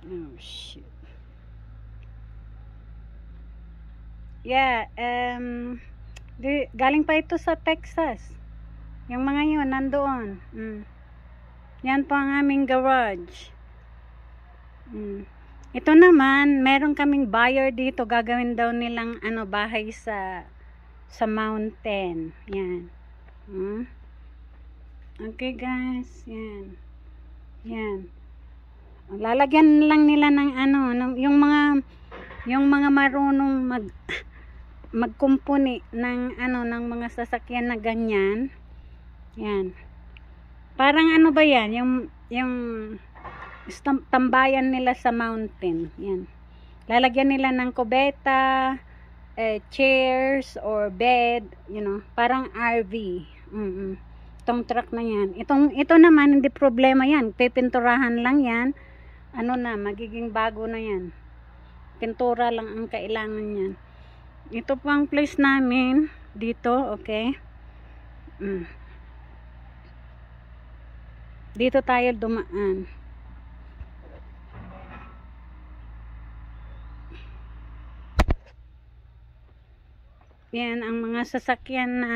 Oh shit. Yeah, galing pa ito sa Texas. Yung mga yun, nandoon. Yan po ang aming garage. Ito naman, meron kaming buyer dito. Gagawin daw nilang bahay sa mountain. Yan. Okay guys, yan. Yan. Lalagyan lang nila ng yung mga marunong magkumpuni ng ng mga sasakyan na ganyan. Yan. Parang ba yan? Yung tambayan nila sa mountain. Yan. Lalagyan nila ng kubeta, chairs or bed, parang RV. Itong truck na yan. Ito naman hindi problema yan. Pipinturahan lang yan. Magiging bago na yan. Pintura lang ang kailangan yan. Ito po ang place namin dito, okay? Dito tayo dumaan. Yan ang mga sasakyan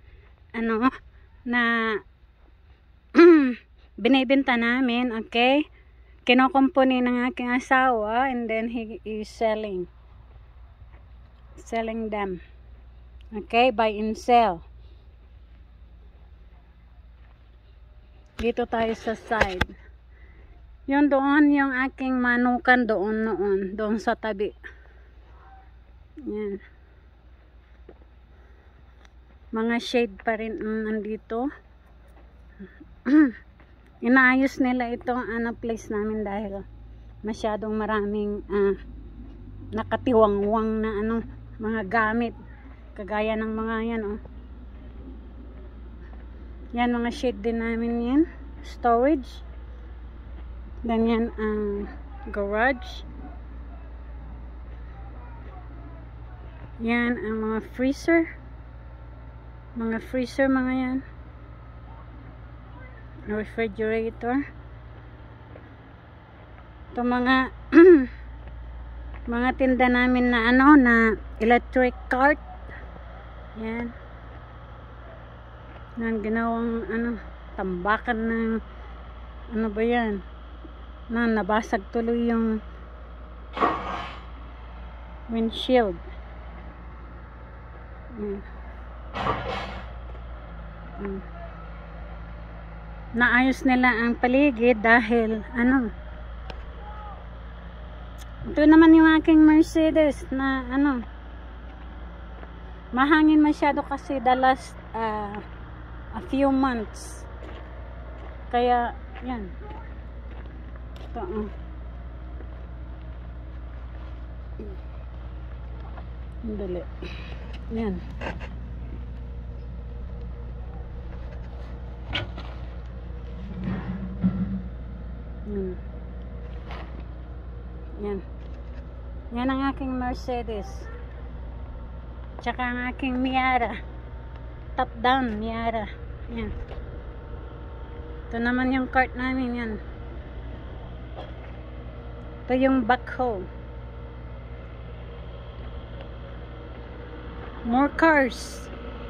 na binibenta namin, okay? Kinokompuni ng aking asawa and then he is selling them. Okay, buy and sell. Dito tayo sa side. Yun doon, yung aking manukan doon sa tabi. Yan. Mga shade pa rin nandito. Inaayos nila itong place namin dahil masyadong maraming nakatiwangwang na mga gamit. Kagaya ng mga yan, Yan, mga shade din namin yan. Storage. Then yan ang garage. Yan ang mga freezer. Mga yan. Refrigerator. Ito mga mga tinda namin na na electric cart. Yan. Nang ginawang tambakan ng ba yan? Nabasag tuloy yung windshield. Naayos nila ang paligid dahil ito naman yung aking Mercedes na mahangin masyado kasi the last a few months, kaya yan ito dali yan. Yan ang aking Mercedes, tsaka ang aking Miata, top down Miata. Yan. Ito naman yung cart namin. Yan. Ito yung backhoe. More cars.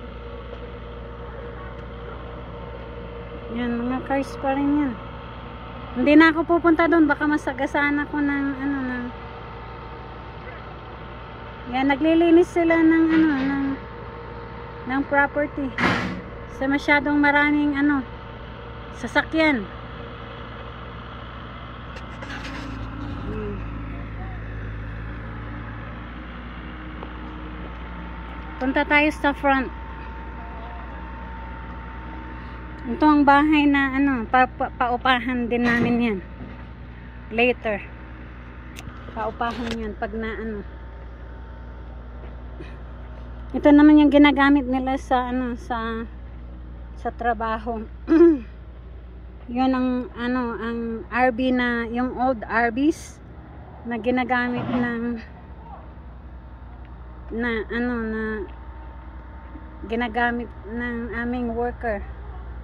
Yan, mga cars pa rin yan. Hindi na ako pupunta doon, baka masagasaan ako ng yan, naglilinis sila ng property. Sa masyadong maraming sasakyan. Punta tayo sa front. Ito ang bahay na paupahan din namin yan. Later. Paupahan yan pag ito naman yung ginagamit nila sa sa trabaho. Yun ang ang RV na yung old RVs na ginagamit na ginagamit ng aming worker.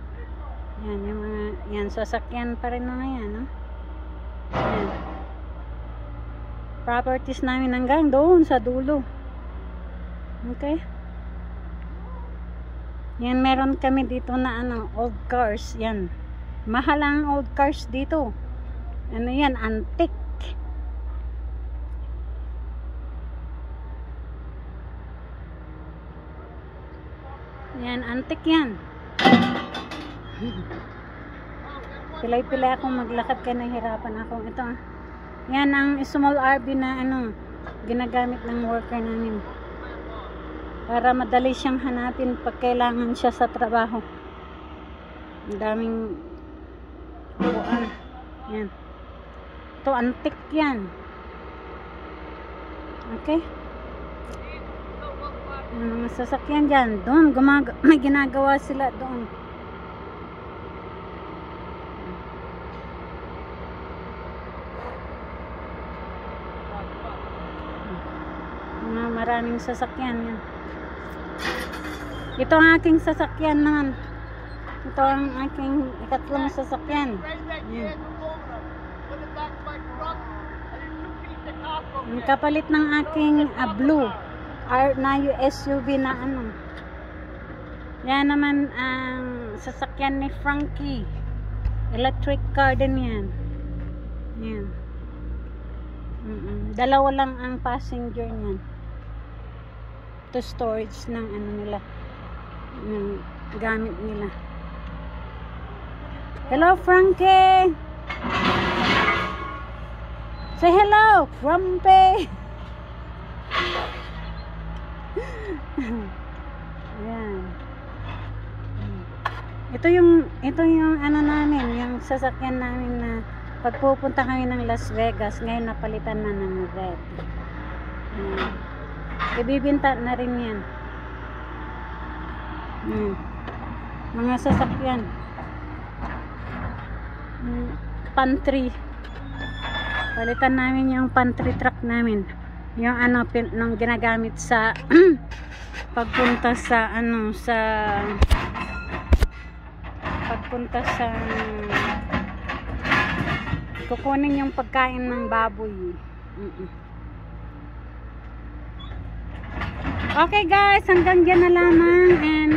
Yan yung mga yan, sasakyan pa rin mga yan, Yan. properties namin hanggang doon sa dulo. Okay? Yan, meron kami dito na ano, old cars. Yan. Mahal ang old cars dito. Ano yan? Antique. Yan, antique yan. Pilay-pilay akong maglakad kaya nahihirapan ako. Ito ah. Yan ang small RV na ano, ginagamit ng worker namin. Para madali siyang hanapin pag kailangan siya sa trabaho. Ang daming upuan. Yan. Ito, antique yan. Okay? Ang mga sasakyan dyan. Doon, may ginagawa sila doon. Maraming sasakyan yan. Ito ang aking sasakyan naman. Ito ang aking ikatlong sasakyan. Yan. Ang kapalit ng aking blue na SUV na ano. Yan naman ang sasakyan ni Frankie. Electric car din yan. Yan. Dalawa lang ang passenger niyan. To storage ng ano nila, ng gamit nila. Hello Frankie, say hello Frumpy. Ayan. Ito yung ano namin, yung sasakyan namin na pagpupunta kami ng Las Vegas. Ngayon napalitan na ng red. Ibibinta na rin yan. Mga sasakyan. Pantry. Palitan namin yung pantry truck namin. Yung ano, nung ginagamit sa pagpunta sa ano, sa kukunin yung pagkain ng baboy. Okay guys, hanggang dyan na lamang, and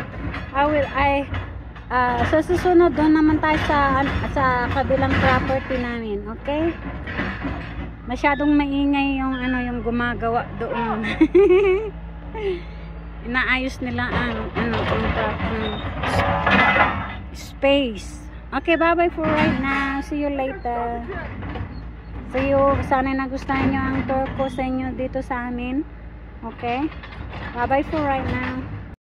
sa susunod doon naman tayo sa kabilang property namin. Okay? Masyadong maingay yung ano, yung gumagawa doon. Inaayos nila ang ano, ang space. Okay, bye bye for right now. See you later. See you. Sana nagustuhan nyo ang tour ko sa inyo dito sa amin. Okay? Bye bye for right now.